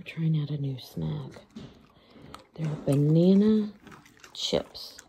We're trying out a new snack. They're banana chips.